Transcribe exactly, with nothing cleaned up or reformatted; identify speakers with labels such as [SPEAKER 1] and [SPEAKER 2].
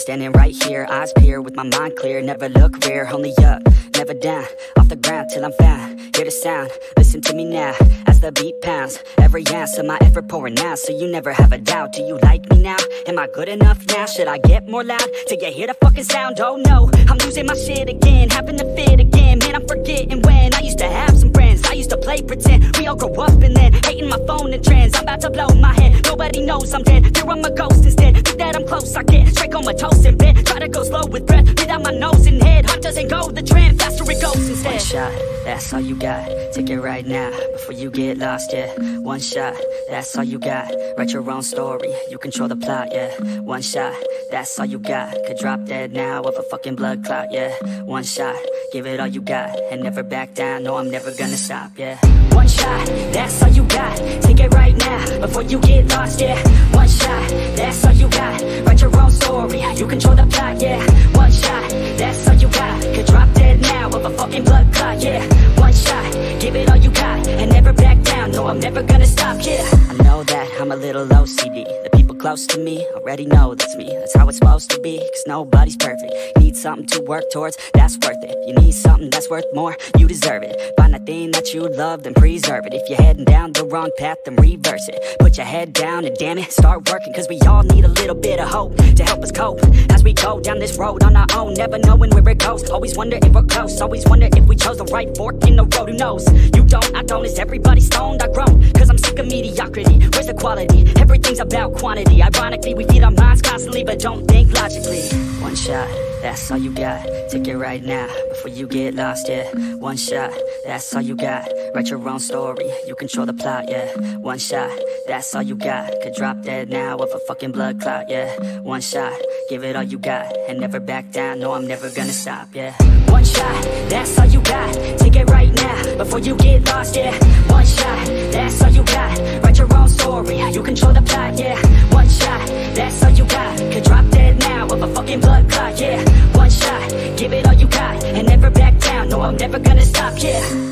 [SPEAKER 1] standing right here, eyes peer with my mind clear. Never look rear, only up, never down. Off the ground till I'm found, hear the sound. Listen to me now, as the beat pounds. Every ounce of my effort pouring out, so you never have a doubt. Do you like me now? Am I good enough now? Should I get more loud till you hear the fucking sound? Oh no, I'm losing my shit again, having to fit again. Man, I'm forgetting when I used to have some friends. I used to play pretend, we all grow up and then hating my phone and trends. I'm about to blow my head, nobody knows I'm dead. Here I'm a ghost instead, think that I'm close, I get straight comatose in bed. Try to go slow with breath, without my nose and head. Heart doesn't go the trend, faster it goes instead. One shot, that's all you got, take it right now, before you get lost, yeah. One shot, that's all you got, write your own story, you control the plot, yeah. One shot, that's all you got, could drop dead now of a fucking blood clot, yeah. One shot, give it all you got, and never back down, no I'm never gonna stop, yeah. One shot, that's all you got, take it right now, before you get lost, yeah. One shot, that's all you got, write your own story, you control the plot, yeah. One shot, that's all you got, could drop dead now of a fucking blood clot, yeah. One shot, give it all you got, and never back down, no I'm never gonna stop, yeah. I know that I'm a little O C D, the people close to me already know that's me. That's how it's supposed to be, cause nobody's perfect. You need something to work towards, that's worth it. You need something that's worth more, you deserve it. Find that thing that you love, then preserve it. If you're heading down the wrong path, then reverse it. Put your head down and damn it, start working, cause we all need a little bit of hope to help us cope as we go down this road on our own, never knowing where it goes. Always wonder if we're close, always wonder if we chose the right fork in the road. Who knows? You don't, I don't, is everybody stoned? I groan, cause I'm sick of mediocrity. Where's the quality? Everything's about quantity. Ironically, we feed our minds constantly, but don't think logically. One shot, that's all you got, take it right now, before you get lost, yeah. One shot, that's all you got, write your own story, you control the plot, yeah. One shot, that's all you got, could drop dead now of a fucking blood clot, yeah. One shot, give it all you got, and never back down, no I'm never gonna stop, yeah. One shot, that's all you got, take it right now, before you get lost, yeah. One shot, that's all you got, write your own story, you control the plot, yeah. One shot, that's all you got, could drop dead now of a fucking blood clot, yeah. One shot, give it all you got, and never back down, no I'm never gonna stop, yeah.